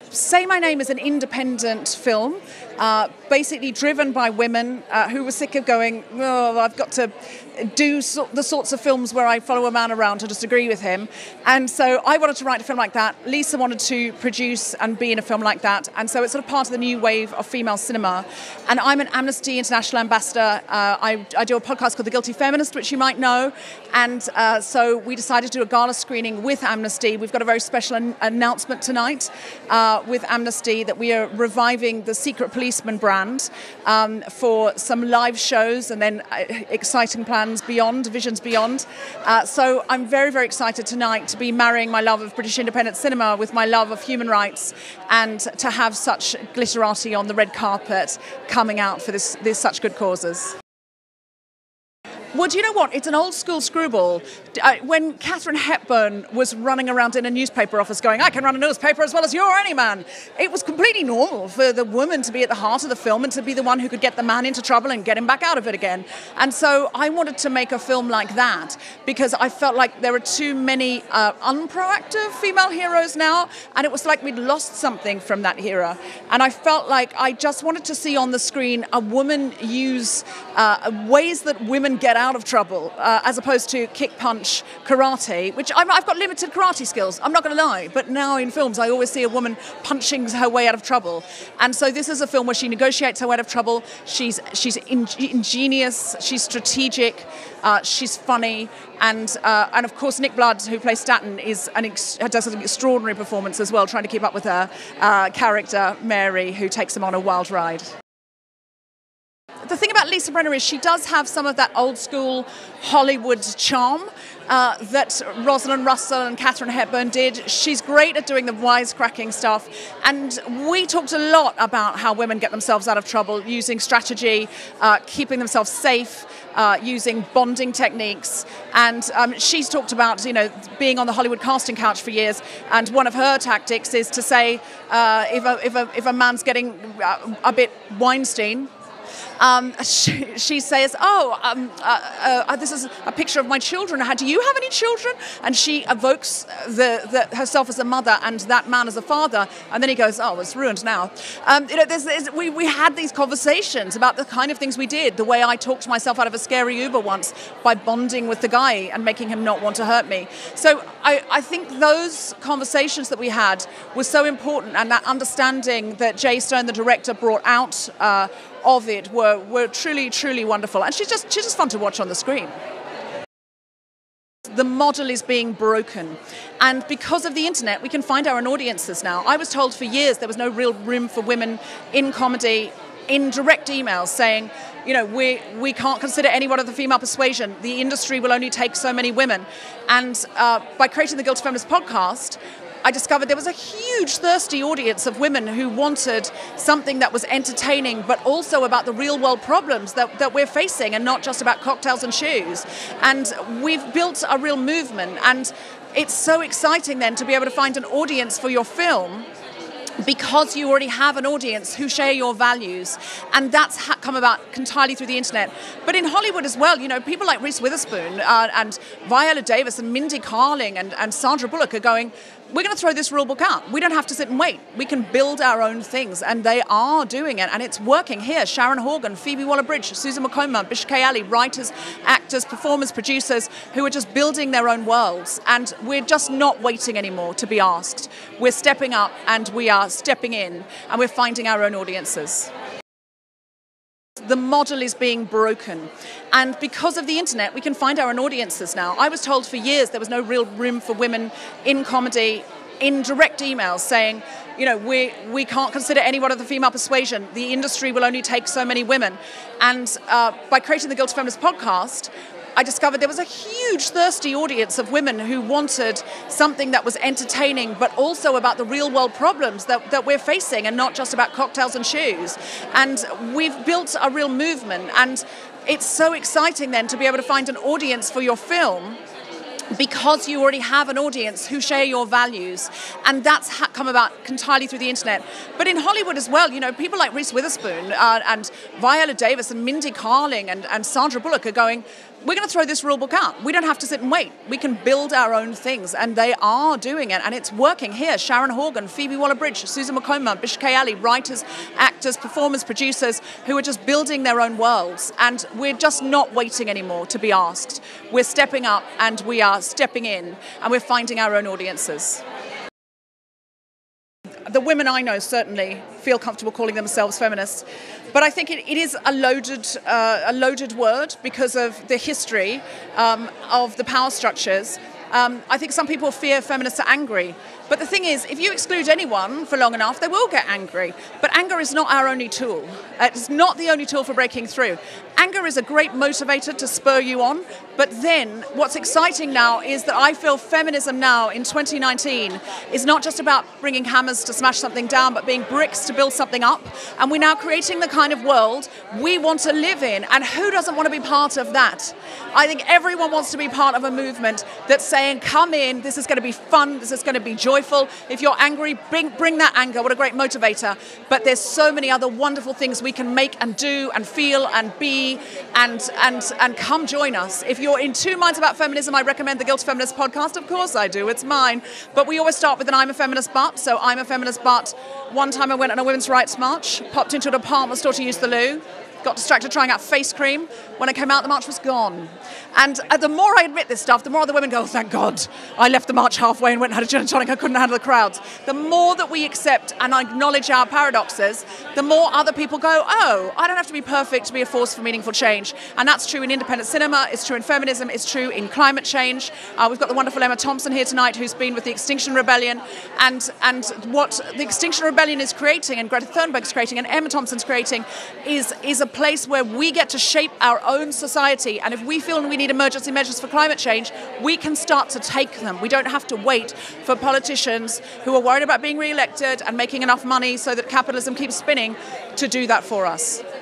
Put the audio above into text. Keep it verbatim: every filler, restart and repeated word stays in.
Say My Name is an independent film, uh, basically driven by women uh, who were sick of going, oh, I've got to do so, the sorts of films where I follow a man around to just agree with him. And so I wanted to write a film like that. Lisa wanted to produce and be in a film like that. And so it's sort of part of the new wave of female cinema. And I'm an Amnesty International ambassador. Uh, I, I do a podcast called The Guilty Feminist, which you might know. And uh, so we decided to do a gala screening with Amnesty. We've got a very special an- announcement tonight uh, with Amnesty that we are reviving the Secret Policeman brand um, for some live shows and then uh, exciting plans beyond, visions beyond. Uh, so I'm very, very excited tonight to be marrying my love of British independent cinema with my love of human rights and to have such glitterati on the red carpet coming out for this, this such good causes. Well, do you know what? It's an old school screwball. Uh, when Katharine Hepburn was running around in a newspaper office going, I can run a newspaper as well as you or any man, it was completely normal for the woman to be at the heart of the film and to be the one who could get the man into trouble and get him back out of it again. And so I wanted to make a film like that because I felt like there are too many uh, unproactive female heroes now, and it was like we'd lost something from that era. And I felt like I just wanted to see on the screen a woman use uh, ways that women get out of trouble, uh, as opposed to kick, punch, karate, which I've, I've got limited karate skills, I'm not going to lie, but now in films I always see a woman punching her way out of trouble. And so this is a film where she negotiates her way out of trouble. She's she's in, ingenious, she's strategic, uh, she's funny, and uh, and of course Nick Blood, who plays Staten, is an ex- does an extraordinary performance as well, trying to keep up with her uh, character Mary, who takes him on a wild ride. The thing about Lisa Brenner is she does have some of that old school Hollywood charm uh, that Rosalind Russell and Katharine Hepburn did. She's great at doing the wisecracking stuff. And we talked a lot about how women get themselves out of trouble using strategy, uh, keeping themselves safe, uh, using bonding techniques. And um, she's talked about, you know, being on the Hollywood casting couch for years. And one of her tactics is to say, uh, if, a, if, a, if a man's getting uh, a bit Weinstein, Um, she, she says, oh, um, uh, uh, this is a picture of my children. How, do you have any children? And she evokes the, the, herself as a mother and that man as a father. And then he goes, oh, it's ruined now. Um, you know, there's, there's, we, we had these conversations about the kind of things we did, the way I talked myself out of a scary Uber once by bonding with the guy and making him not want to hurt me. So I, I think those conversations that we had were so important, and that understanding that Jay Stone, the director, brought out uh, of it were, were truly, truly wonderful. And she's just she's just fun to watch on the screen. The model is being broken. And because of the internet, we can find our own audiences now. I was told for years there was no real room for women in comedy, in direct emails saying, you know, we we can't consider anyone of the female persuasion. The industry will only take so many women. And uh, by creating the Guilty Feminist podcast, I discovered there was a huge thirsty audience of women who wanted something that was entertaining, but also about the real world problems that, that we're facing, and not just about cocktails and shoes. And we've built a real movement, and it's so exciting then to be able to find an audience for your film, because you already have an audience who share your values. And that's ha- come about entirely through the internet. But in Hollywood as well, you know, people like Reese Witherspoon uh, and Viola Davis and Mindy Kaling and, and Sandra Bullock are going, we're going to throw this rule book out. We don't have to sit and wait. We can build our own things. And they are doing it. And it's working here. Sharon Horgan, Phoebe Waller-Bridge, Susan McComber, Bishop K. Ali, writers, actors, performers, producers who are just building their own worlds. And we're just not waiting anymore to be asked. We're stepping up, and we are stepping in, and we're finding our own audiences. The model is being broken. And because of the internet, we can find our own audiences now. I was told for years there was no real room for women in comedy, in direct emails saying, you know, we we can't consider anyone of the female persuasion. The industry will only take so many women. And uh, by creating the Guilty Feminist podcast, I discovered there was a huge thirsty audience of women who wanted something that was entertaining, but also about the real world problems that, that we're facing, and not just about cocktails and shoes. And we've built a real movement, and it's so exciting then to be able to find an audience for your film, because you already have an audience who share your values. And that's ha- come about entirely through the internet. But in Hollywood as well, you know, people like Reese Witherspoon uh, and Viola Davis and Mindy Kaling and, and Sandra Bullock are going, we're going to throw this rule book out. We don't have to sit and wait. We can build our own things, and they are doing it, and it's working here. Sharon Horgan, Phoebe Waller-Bridge, Susan McComber, Bishop K. Ali, writers, actors, performers, producers, who are just building their own worlds, and we're just not waiting anymore to be asked. We're stepping up, and we are stepping in, and we're finding our own audiences. The women I know certainly feel comfortable calling themselves feminists, but I think it, it is a loaded, uh, a loaded word because of the history um, of the power structures. Um, I think some people fear feminists are angry. But the thing is, if you exclude anyone for long enough, they will get angry. But anger is not our only tool. It's not the only tool for breaking through. Anger is a great motivator to spur you on. But then what's exciting now is that I feel feminism now in twenty nineteen is not just about bringing hammers to smash something down, but being bricks to build something up. And we're now creating the kind of world we want to live in. And who doesn't want to be part of that? I think everyone wants to be part of a movement that's saying, come in, this is going to be fun, this is going to be joyful. If you're angry, bring, bring that anger. What a great motivator. But there's so many other wonderful things we can make and do and feel and be, and and and come join us. If you're in two minds about feminism, I recommend the Guilty Feminist podcast. Of course I do. It's mine. But we always start with an I'm a feminist but. So I'm a feminist but. One time I went on a women's rights march, popped into a department store to use the loo, got distracted trying out face cream. When I came out, the march was gone. And uh, the more I admit this stuff, the more the women go, oh, thank God, I left the march halfway and went and had a gin and tonic. I couldn't handle the crowds. The more that we accept and acknowledge our paradoxes, the more other people go, oh, I don't have to be perfect to be a force for meaningful change. And that's true in independent cinema, it's true in feminism, it's true in climate change. Uh, we've got the wonderful Emma Thompson here tonight, who's been with the Extinction Rebellion. And, and what the Extinction Rebellion is creating, and Greta Thunberg's creating, and Emma Thompson's creating, is, is a place where we get to shape our own society. And if we feel we need emergency measures for climate change, we can start to take them. We don't have to wait for politicians who are worried about being re-elected and making enough money so that capitalism keeps spinning to do that for us.